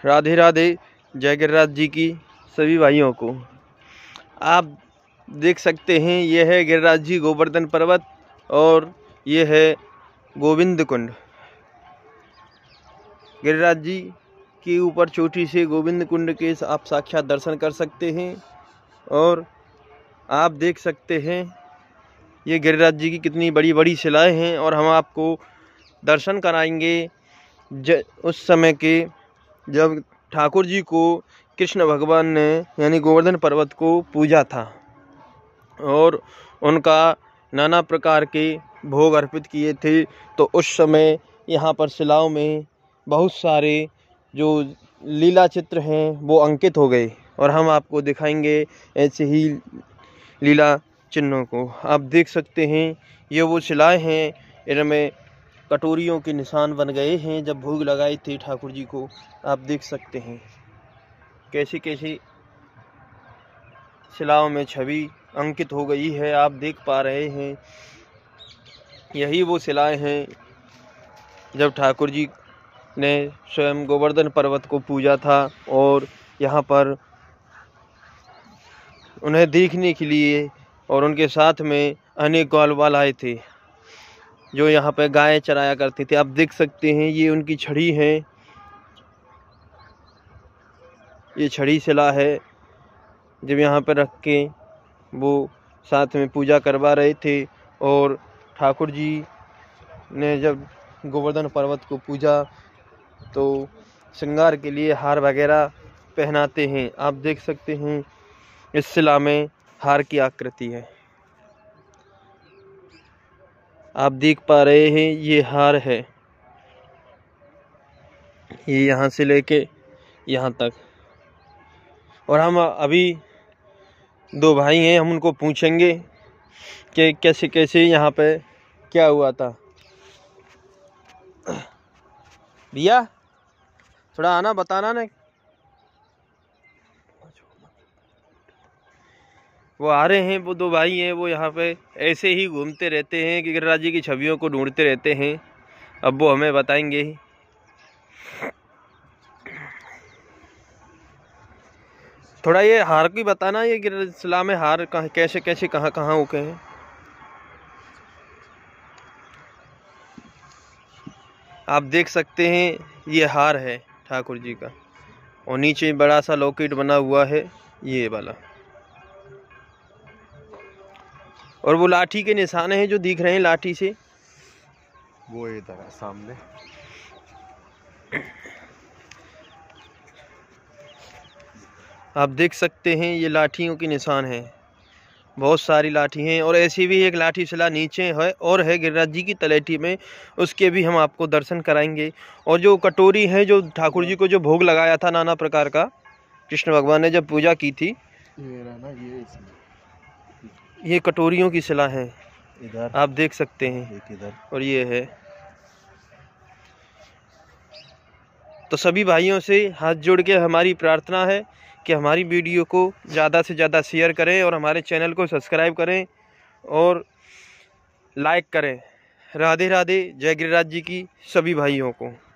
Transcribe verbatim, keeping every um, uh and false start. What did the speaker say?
राधे राधे। जय गिरिराज जी की सभी भाइयों को। आप देख सकते हैं यह है गिरिराज जी गोवर्धन पर्वत और ये है गोविंद कुंड। गिरिराज जी के ऊपर चोटी से गोविंद कुंड के आप साक्षात दर्शन कर सकते हैं। और आप देख सकते हैं ये गिरिराज जी की कितनी बड़ी बड़ी शिलाएं हैं। और हम आपको दर्शन कराएंगे ज उस समय के जब ठाकुर जी को कृष्ण भगवान ने यानी गोवर्धन पर्वत को पूजा था और उनका नाना प्रकार के भोग अर्पित किए थे। तो उस समय यहाँ पर शिलाओं में बहुत सारे जो लीला चित्र हैं वो अंकित हो गए और हम आपको दिखाएंगे ऐसे ही लीला चिन्हों को। आप देख सकते हैं ये वो शिलाएं हैं, इनमें कटोरियों के निशान बन गए हैं जब भोग लगाए थे ठाकुर जी को। आप देख सकते हैं कैसी कैसी शिलाओं में छवि अंकित हो गई है, आप देख पा रहे हैं। यही वो शिलाएं हैं जब ठाकुर जी ने स्वयं गोवर्धन पर्वत को पूजा था और यहाँ पर उन्हें देखने के लिए और उनके साथ में अनेक ग्वालवाल आए थे जो यहाँ पे गायें चराया करते थे। आप देख सकते हैं ये उनकी छड़ी है, ये छड़ी शिला है जब यहाँ पर रख के वो साथ में पूजा करवा रहे थे। और ठाकुर जी ने जब गोवर्धन पर्वत को पूजा तो श्रृंगार के लिए हार वगैरह पहनाते हैं। आप देख सकते हैं इस शिला में हार की आकृति है, आप देख पा रहे हैं ये हार है, ये यहाँ से लेके यहाँ तक। और हम अभी दो भाई हैं, हम उनको पूछेंगे कि कैसे कैसे यहाँ पे क्या हुआ था। भैया थोड़ा आना बताना ना। वो आ रहे हैं, वो दो भाई हैं, वो यहाँ पे ऐसे ही घूमते रहते हैं कि गिरिराज जी की छवियों को ढूंढते रहते हैं। अब वो हमें बताएंगे ही। थोड़ा ये हार की बताना, ये गिरिराज में हार कहाँ कैसे कैसे कहाँ कहाँ उके हैं। आप देख सकते हैं ये हार है ठाकुर जी का और नीचे बड़ा सा लॉकेट बना हुआ है ये वाला। और वो लाठी के निशान हैं जो दिख रहे हैं लाठी से, वो इधर है सामने। आप देख सकते हैं ये लाठियों के निशान हैं, बहुत सारी लाठी हैं। और ऐसी भी एक लाठी शिला नीचे है और है गिरिराज जी की तलेटी में, उसके भी हम आपको दर्शन कराएंगे। और जो कटोरी है जो ठाकुर जी को जो भोग लगाया था नाना प्रकार का कृष्ण भगवान ने जब पूजा की थी, ये ना ये इसमें ये कटोरियों की शिला है, इधर आप देख सकते हैं। एक इधर और ये है। तो सभी भाइयों से हाथ जोड़ के हमारी प्रार्थना है कि हमारी वीडियो को ज़्यादा से ज़्यादा शेयर करें और हमारे चैनल को सब्सक्राइब करें और लाइक करें। राधे राधे। जय गिरिराज जी की सभी भाइयों को।